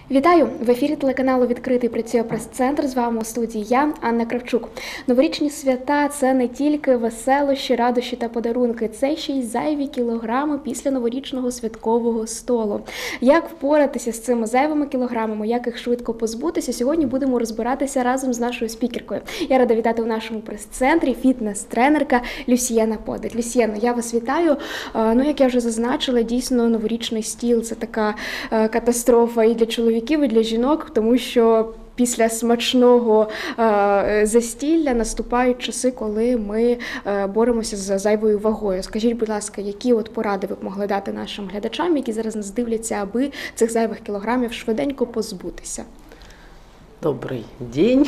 Вітаю! В ефірі телеканалу «Відкритий» працює прес-центр. З вами у студії я, Анна Кравчук. Новорічні свята – це не тільки веселощі, радощі та подарунки. Це ще й зайві кілограми після новорічного святкового столу. Як впоратися з цими зайвими кілограмами, як їх швидко позбутися, сьогодні будемо розбиратися разом з нашою спікеркою. Я рада вітати у нашому прес-центрі фітнес-тренерка Люсьєна Подик. Люсьєно, я вас вітаю. Як я вже зазначила, дійсно новорічний стіл – це така катастрофа і для чоловіків, і для жінок, тому що після смачного застілля наступають часи, коли ми боремося з зайвою вагою. Скажіть, будь ласка, які поради ви б могли дати нашим глядачам, які зараз нас дивляться, аби цих зайвих кілограмів швиденько позбутися? Добрый день.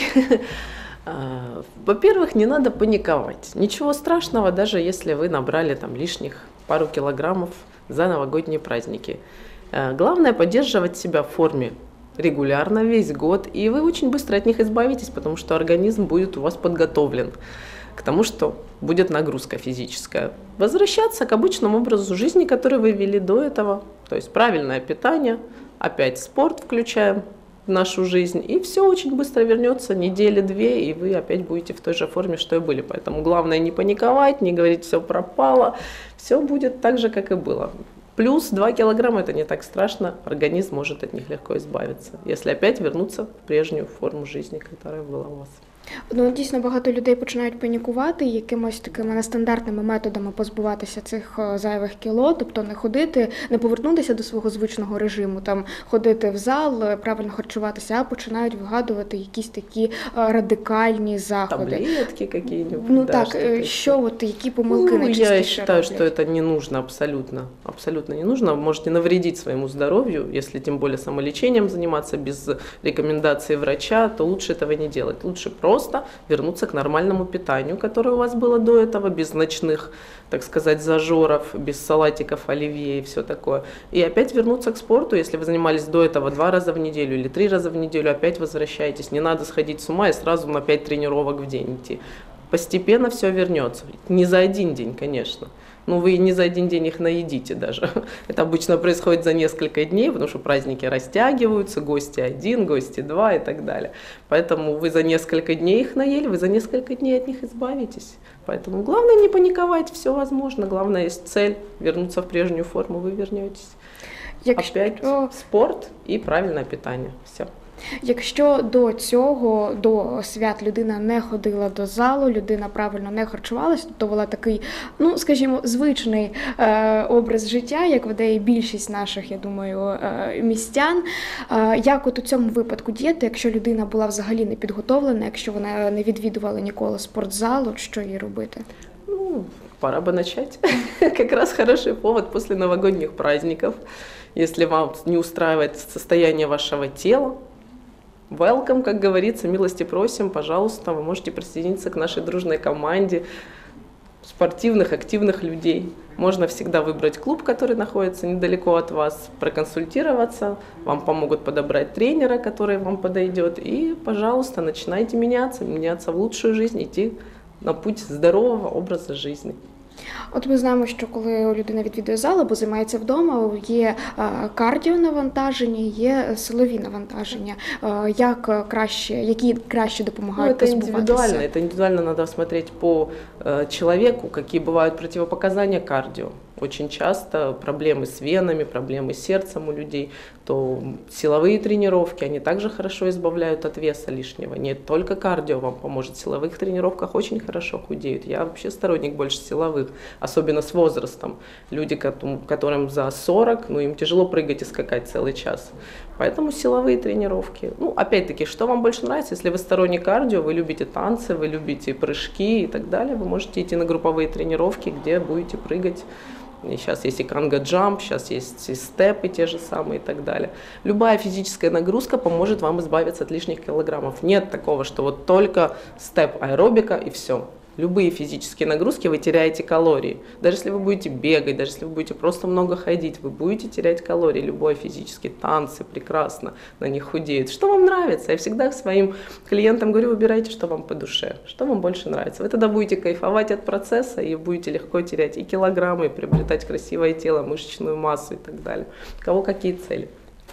Во-первых, не надо паниковать. Ничего страшного, даже если вы набрали лишних пару килограммов за новогодние праздники. Главное поддерживать себя в форме регулярно, весь год, и вы очень быстро от них избавитесь, потому что организм будет у вас подготовлен к тому, что будет нагрузка физическая. Возвращаться к обычному образу жизни, который вы вели до этого, то есть правильное питание, опять спорт включаем в нашу жизнь, и все очень быстро вернется, недели-две, и вы опять будете в той же форме, что и были. Поэтому главное не паниковать, не говорить «все пропало», все будет так же, как и было. Плюс 2 килограмма – это не так страшно, организм может от них легко избавиться, если опять вернуться в прежнюю форму жизни, которая была у вас. Дійсно, багато людей починають панікувати і якимось такими нестандартними методами позбуватися цих зайвих кіло, тобто не ходити, не повернутися до свого звичного режиму, ходити в зал, правильно харчуватися, а починають вигадувати якісь такі радикальні заходи. Таблетки какие-нибудь. Які помилки найчастіше роблять? Я считаю, что это не нужно абсолютно не нужно. Вы можете навредить своему здоровью, если тем более самолечением заниматься без рекомендации врача, то лучше этого не делать. Лучше просто вернуться к нормальному питанию, которое у вас было до этого, без ночных, так сказать, зажоров, без салатиков, оливье и все такое. И опять вернуться к спорту, если вы занимались до этого 2 раза в неделю или 3 раза в неделю, опять возвращайтесь. Не надо сходить с ума и сразу на 5 тренировок в день идти. Постепенно все вернется. Не за один день, конечно. Вы не за один день их наедите даже. Это обычно происходит за несколько дней, потому что праздники растягиваются, гости 1, гости 2 и так далее. Поэтому вы за несколько дней их наели, вы за несколько дней от них избавитесь. Поэтому главное не паниковать, все возможно. Главное, есть цель вернуться в прежнюю форму, вы вернетесь. Опять спорт и правильное питание. Все. Якщо до свят людина не ходила до залу, людина правильно не харчувалася, то була такий, скажімо, звичний образ життя, як веде і більшість наших, я думаю, містян. Як у цьому випадку діяти, якщо людина була взагалі не підготовлена, якщо вона не відвідувала ніколи спортзал, що їй робити? Пора бы начать. Как раз хороший повод после новогодних праздников. Если вам не устраивает состояние вашего тела, welcome, как говорится, милости просим, пожалуйста, вы можете присоединиться к нашей дружной команде спортивных, активных людей. Можно всегда выбрать клуб, который находится недалеко от вас, проконсультироваться, вам помогут подобрать тренера, который вам подойдет, и, пожалуйста, начинайте меняться в лучшую жизнь, идти на путь здорового образа жизни. Ми знаємо, що коли людина відвідує зал або займається вдома, є кардіонавантаження, є силові навантаження. Які краще допомагають позбуватися? Это индивидуально надо смотреть по человеку, какие бывают противопоказания кардио. Очень часто проблемы с венами, проблемы с сердцем у людей, то силовые тренировки, они также хорошо избавляют от веса лишнего. Не только кардио вам поможет, в силовых тренировках очень хорошо худеют. Я вообще сторонник больше силовых, особенно с возрастом. Люди, которым за 40, им тяжело прыгать и скакать целый час. Поэтому силовые тренировки. Опять-таки, что вам больше нравится? Если вы сторонник кардио, вы любите танцы, вы любите прыжки и так далее, вы можете идти на групповые тренировки, где будете прыгать. И сейчас есть и канго-джамп, сейчас есть и степы те же самые и так далее. Любая физическая нагрузка поможет вам избавиться от лишних килограммов. Нет такого, что только степ-аэробика и все. Любые физические нагрузки, вы теряете калории. Даже если вы будете бегать, даже если вы будете просто много ходить, вы будете терять калории. Любой физический, танцы прекрасно на них худеют. Что вам нравится? Я всегда своим клиентам говорю, выбирайте, что вам по душе, что вам больше нравится. Вы тогда будете кайфовать от процесса и будете легко терять и килограммы, и приобретать красивое тело, мышечную массу и так далее. У кого какие цели?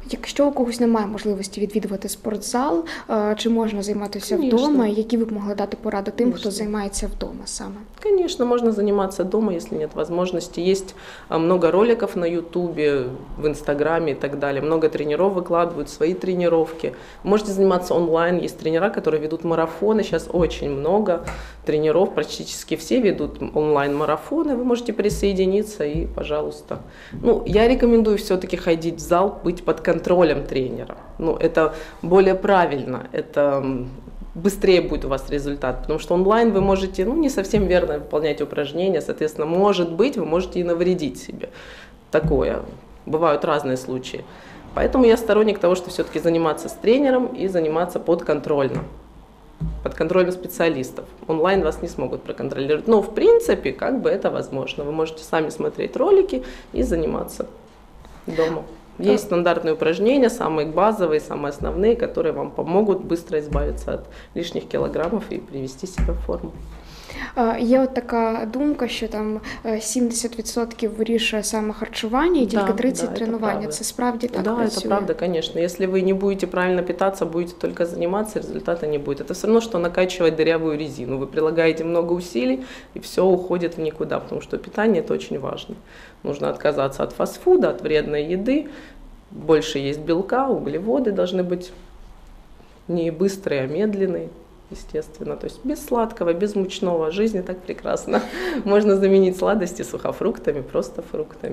Якщо у когось немає можливості відвідувати спортзал, чи можна займатися Конечно. вдома? Які ви б могли дати пораду тим, хто Конечно. займається вдома саме? Конечно, можно заниматься дома, если нет возможности. Есть много роликов на Ютубе, в Инстаграме и так далее. Много тренеров выкладывают свои тренировки. Можете заниматься онлайн. Есть тренера, которые ведут марафоны. Сейчас очень много тренеров, практически все ведут онлайн-марафоны. Вы можете присоединиться и, пожалуйста. Ну, я рекомендую все-таки ходить в зал, быть под контролем тренера. Ну, это более правильно. Это быстрее будет у вас результат, потому что онлайн вы можете, ну, не совсем верно выполнять упражнения, соответственно, может быть, вы можете и навредить себе. Такое. Бывают разные случаи. Поэтому я сторонник того, что все-таки заниматься с тренером и заниматься подконтрольно. Под контролем специалистов. Онлайн вас не смогут проконтролировать. Но, в принципе, как бы это возможно. Вы можете сами смотреть ролики и заниматься дома. Есть стандартные упражнения, самые базовые, самые основные, которые вам помогут быстро избавиться от лишних килограммов и привести себя в форму. Є от така думка, що там 70% вирішує саме харчування і тільки 30% тренування. Це справді так працює? Да, это правда, конечно. Если вы не будете правильно питаться, будете только заниматься, результата не будет. Это все равно, что накачивать дырявую резину. Вы прилагаете много усилий, и все уходит в никуда, потому что питание – это очень важно. Нужно отказаться от фастфуда, от вредной еды, больше есть белка, углеводы должны быть не быстрые, а медленные. Естественно, то есть без сладкого, без мучного. Жизнь и так прекрасна. Можно заменить сладости сухофруктами, просто фруктами.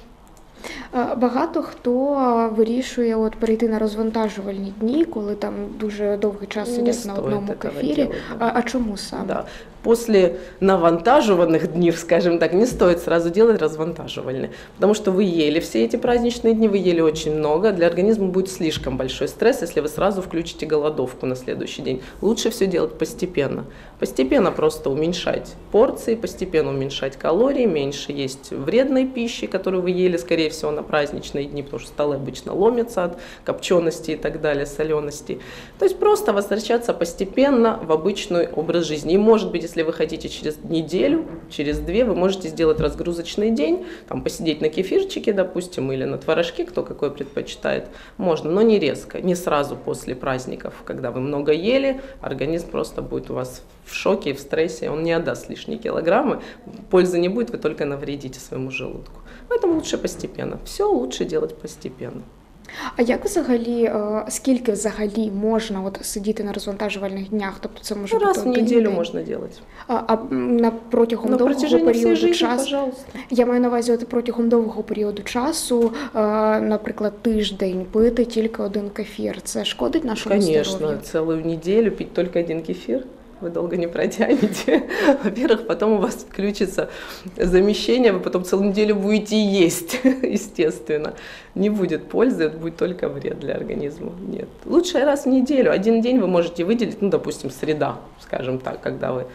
Багато хто вирішує от перейти на розвантажувальні дні, коли там дуже довгий час сидять на одному кефірі. А чому саме? Да. После навантаживанных дней, скажем так, не стоит сразу делать развантаживальные, потому что вы ели все эти праздничные дни, вы ели очень много, для организма будет слишком большой стресс, если вы сразу включите голодовку на следующий день. Лучше все делать постепенно. Постепенно просто уменьшать порции, постепенно уменьшать калории, меньше есть вредной пищи, которую вы ели, скорее всего, на праздничные дни, потому что столы обычно ломятся от копчености и так далее, солености. То есть просто возвращаться постепенно в обычный образ жизни. И может быть, если вы хотите через неделю, через две, вы можете сделать разгрузочный день, там, посидеть на кефирчике, допустим, или на творожке, кто какой предпочитает. Можно, но не резко, не сразу после праздников, когда вы много ели, организм просто будет у вас в шоке и в стрессе, он не отдаст лишние килограммы, пользы не будет, вы только навредите своему желудку. Поэтому лучше постепенно. Все лучше делать постепенно. А як взагалі, скільки взагалі можна от сидіти на розвантажувальних днях? Тобто це може бути раз в один неделю день? можно делать. А протягом На довгого протяжении всей періоду жизни, часу? пожалуйста. Я маю на увазі, от протягом довгого періоду часу, наприклад, тиждень пити тільки один кефір. Це шкодить нашому Конечно, здоров'ю? целую неделю пить только один кефир. Вы долго не протянете. Во-первых, потом у вас включится замещение, вы потом целую неделю будете есть, естественно. Не будет пользы, это будет только вред для организма. Нет. Лучше раз в неделю. Один день вы можете выделить, ну, допустим, среда, скажем так, когда вы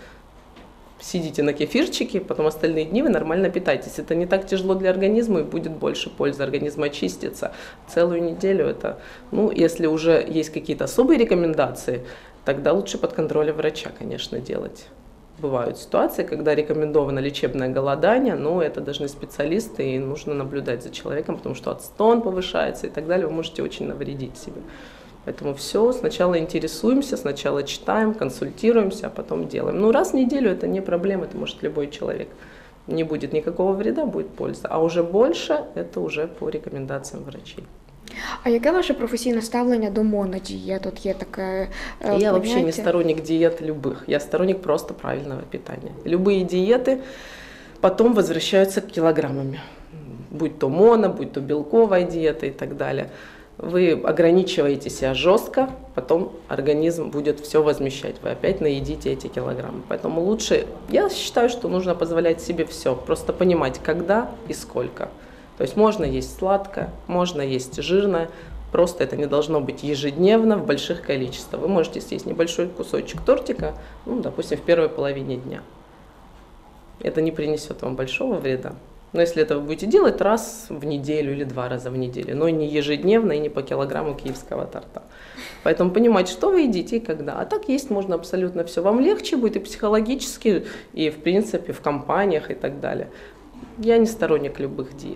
сидите на кефирчике, потом остальные дни вы нормально питаетесь. Это не так тяжело для организма и будет больше пользы. Организм очистится. Целую неделю это, ну, если уже есть какие-то особые рекомендации, тогда лучше под контролем врача, конечно, делать. Бывают ситуации, когда рекомендовано лечебное голодание, но это должны специалисты, и нужно наблюдать за человеком, потому что отстон повышается и так далее, вы можете очень навредить себе. Поэтому все, сначала интересуемся, сначала читаем, консультируемся, а потом делаем. Ну, раз в неделю это не проблема, это может любой человек. Не будет никакого вреда, будет польза. А уже больше, это уже по рекомендациям врачей. А яке ваше професійне ставлення до монодієт? Тут є таке Я вообще не сторонник диет любых, я сторонник просто правильного питания. Любые диеты потом возвращаются к килограммами. Будь то моно, будь то белковая диета и так далее. Вы ограничиваете себя жестко, потом организм будет все возмещать. Вы опять наедите эти килограммы. Поэтому лучше, я считаю, что нужно позволять себе все. Просто понимать, когда и сколько. То есть можно есть сладкое, можно есть жирное. Просто это не должно быть ежедневно в больших количествах. Вы можете съесть небольшой кусочек тортика, ну, допустим, в первой половине дня. Это не принесет вам большого вреда. Но если это вы будете делать раз в неделю или 2 раза в неделю, но не ежедневно и не по килограмму киевского торта. Поэтому понимать, что вы едите и когда. А так есть можно абсолютно все. Вам легче будет и психологически, и в принципе в компаниях и так далее. Я не сторонник любых диет.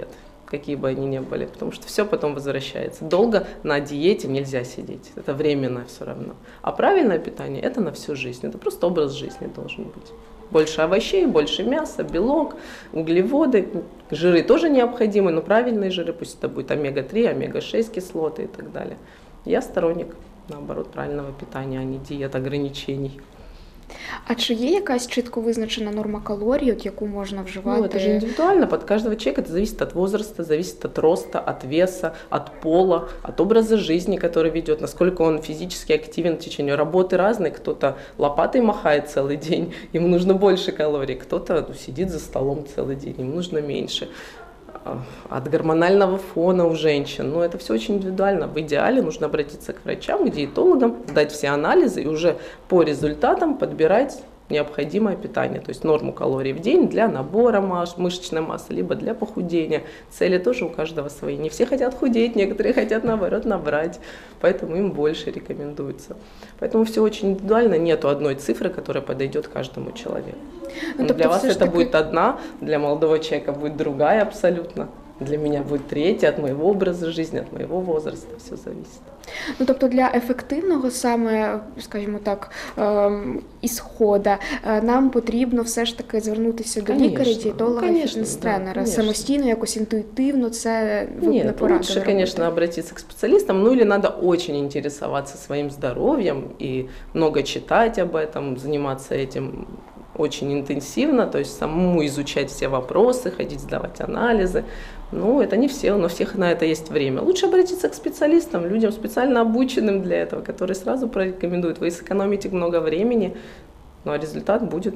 какие бы они ни были, потому что все потом возвращается. Долго на диете нельзя сидеть, это временно все равно. А правильное питание – это на всю жизнь, это просто образ жизни должен быть. Больше овощей, больше мяса, белок, углеводы, жиры тоже необходимы, но правильные жиры, пусть это будет омега-3, омега-6 кислоты и так далее. Я сторонник, наоборот, правильного питания, а не диет, ограничений. А чи є якась чітко визначена норма калорій, от яку можна вживати? Ну, это же индивидуально, под каждого человека, это зависит от возраста, зависит от роста, от веса, от пола, от образа жизни, который ведет, насколько он физически активен в течение работы разный, кто-то лопатой махает целый день, ему нужно больше калорий, кто-то сидит за столом целый день, ему нужно меньше. От гормонального фона у женщин. Но это все очень индивидуально. В идеале нужно обратиться к врачам, к диетологам, сдать все анализы и уже по результатам подбирать необходимое питание, то есть норму калорий в день для набора мышечной массы, либо для похудения. Цели тоже у каждого свои. Не все хотят худеть, некоторые хотят, наоборот, набрать, поэтому им больше рекомендуется. Поэтому все очень индивидуально, нету одной цифры, которая подойдет каждому человеку. Для вас это будет одна, для молодого человека будет другая абсолютно. Для меня будет третя, от моего образу жизни, от моего возраста, все зависит. Ну, тобто для ефективного саме, скажімо так, ісходу нам потрібно все ж таки звернутися до лікаря, дієтолога, фітнес-тренера, самостійно, якось інтуїтивно, це ви не порадили? Лучше, конечно, обратиться к специалистам, ну или надо очень интересоваться своим здоровьем и много читать об этом, заниматься этим очень интенсивно, то есть самому изучать все вопросы, ходить сдавать анализы. Ну, это не все, но у всех на это есть время. Лучше обратиться к специалистам, людям специально обученным для этого, которые сразу порекомендуют. Вы сэкономите много времени, ну а результат будет.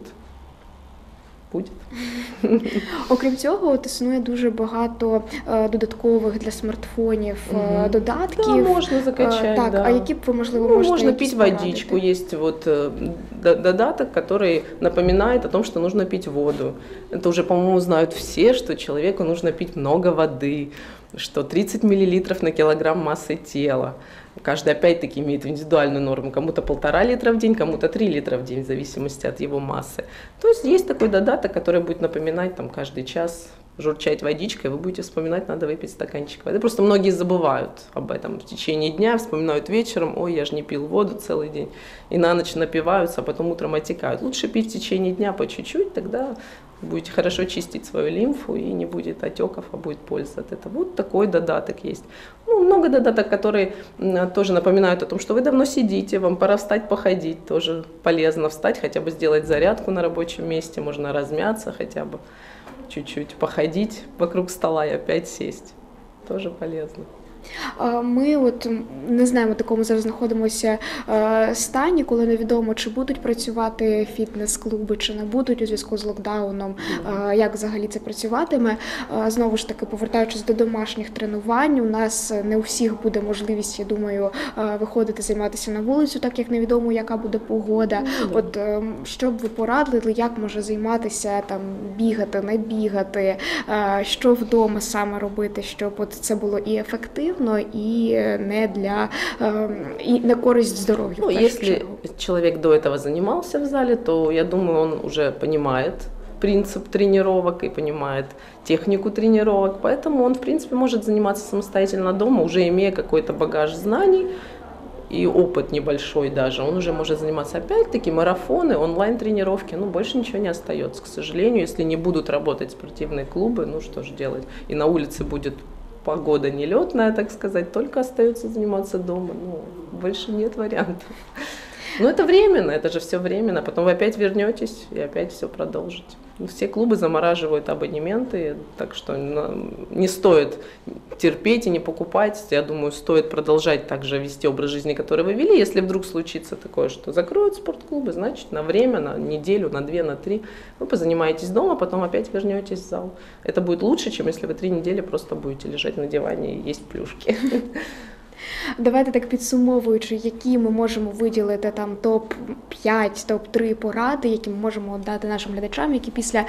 Окрім цього, от існує дуже багато додаткових для смартфонів додатків. Да, можна закачати. Так, да. а які б ви, можливо, можете можно пить водичку. Есть вот додаток, который напоминает о том, что нужно пить воду. Это уже, по-моему, знают все, что человеку нужно пить много воды, что 30 мл на килограмм массы тела. Каждый опять-таки имеет индивидуальную норму. Кому-то 1,5 литра в день, кому-то 3 литра в день, в зависимости от его массы. То есть есть такой додаток, который будет напоминать там, каждый час, журчать водичкой, вы будете вспоминать, надо выпить стаканчик воды. Просто многие забывают об этом в течение дня, вспоминают вечером, ой, я же не пил воду целый день, и на ночь напиваются, а потом утром отекают. Лучше пить в течение дня по чуть-чуть, тогда будете хорошо чистить свою лимфу, и не будет отеков, а будет польза от этого. Вот такой додаток есть. Ну, много додаток, которые тоже напоминают о том, что вы давно сидите, вам пора встать, походить, тоже полезно встать, хотя бы сделать зарядку на рабочем месте, можно размяться хотя бы, чуть-чуть походить вокруг стола и опять сесть. Тоже полезно. Ми от не знаємо, в такому зараз знаходимося стані, коли невідомо, чи будуть працювати фітнес-клуби, чи не будуть у зв'язку з локдауном, як взагалі це працюватиме. Знову ж таки, повертаючись до домашніх тренувань, у нас не у всіх буде можливість, я думаю, виходити, займатися на вулицю, так як невідомо, яка буде погода. От що б ви порадили, як може займатися, там, бігати, не бігати, що вдома саме робити, щоб от це було і ефективно, и не для и на користь здоровью. Ну, если человек до этого занимался в зале, то я думаю, он уже понимает принцип тренировок и понимает технику тренировок, поэтому он, в принципе, может заниматься самостоятельно дома, уже имея какой-то багаж знаний и опыт небольшой даже. Он уже может заниматься, опять-таки, марафоны, онлайн-тренировки, ну, больше ничего не остается, к сожалению, если не будут работать спортивные клубы, ну, что же делать, и на улице будет погода нелетная, так сказать, только остается заниматься дома. Ну, больше нет вариантов. Но это временно, это же все временно. Потом вы опять вернетесь и опять все продолжите. Все клубы замораживают абонементы, так что не стоит терпеть и не покупать. Я думаю, стоит продолжать также вести образ жизни, который вы вели. Если вдруг случится такое, что закроют спортклубы, значит, на время, на неделю, на 2, на 3 вы позанимаетесь дома, потом опять вернетесь в зал. Это будет лучше, чем если вы 3 недели просто будете лежать на диване и есть плюшки. Давайте так підсумовуючи, які ми можемо виділити там топ-5, топ-3 поради, які ми можемо дати нашим глядачам, які після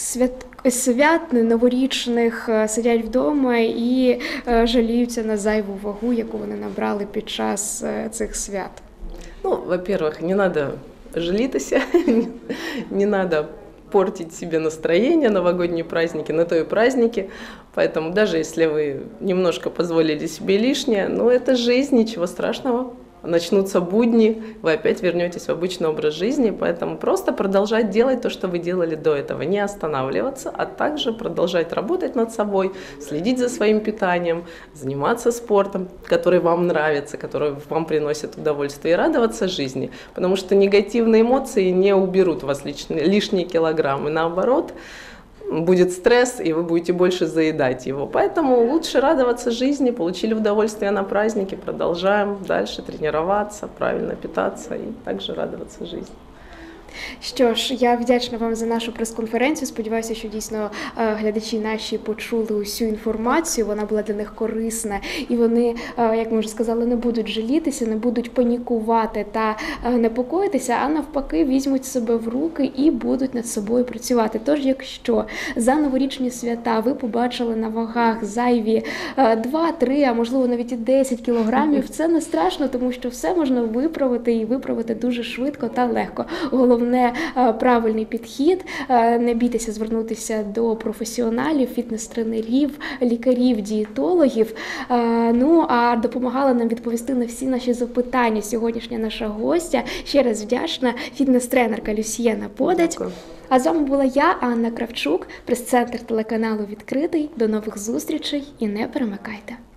свят новорічних сидять вдома і жаліються на зайву вагу, яку вони набрали під час цих свят. Ну, во-первых, не надо жалітися, не надо портить себе настроение, новогодние праздники, на то и праздники. Поэтому даже если вы немножко позволили себе лишнее, ну это жизнь, ничего страшного. Начнутся будни, вы опять вернетесь в обычный образ жизни, поэтому просто продолжать делать то, что вы делали до этого, не останавливаться, а также продолжать работать над собой, следить за своим питанием, заниматься спортом, который вам нравится, который вам приносит удовольствие, и радоваться жизни, потому что негативные эмоции не уберут у вас лишние килограммы, наоборот, будет стресс, и вы будете больше заедать его. Поэтому лучше радоваться жизни, получили удовольствие на праздники, продолжаем дальше тренироваться, правильно питаться и также радоваться жизни. Що ж, я вдячна вам за нашу прес-конференцію. Сподіваюся, що дійсно глядачі наші почули усю інформацію, вона була для них корисна. І вони, як ми вже сказали, не будуть жалітися, не будуть панікувати та непокоїтися, а навпаки візьмуть себе в руки і будуть над собою працювати. Тож, якщо за новорічні свята ви побачили на вагах зайві 2-3, а можливо навіть і 10 кілограмів, це не страшно, тому що все можна виправити і виправити дуже швидко та легко. Головне правильний підхід, не бійтеся звернутися до професіоналів, фітнес-тренерів, лікарів, дієтологів. Ну, а допомагала нам відповісти на всі наші запитання сьогоднішня наша гостя. Ще раз вдячна, фітнес-тренерка Люсьєна Подать. А з вами була я, Анна Кравчук, прес-центр телеканалу «Відкритий». До нових зустрічей і не перемикайте.